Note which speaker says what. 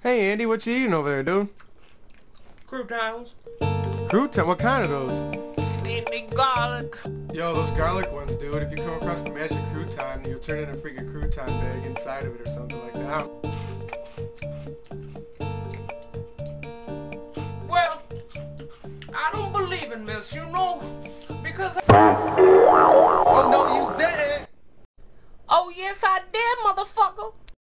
Speaker 1: Hey Andy, what you eating over there, dude?
Speaker 2: Croutons.
Speaker 1: Crouton? What kind of those?
Speaker 2: Eating garlic.
Speaker 1: Yo, those garlic ones, dude. If you come across the magic crouton, you'll turn in a freaking crouton bag inside of it or something like that.
Speaker 2: Well, I don't believe in this, you know, because
Speaker 1: Oh no, you didn't!
Speaker 2: oh yes I did, motherfucker.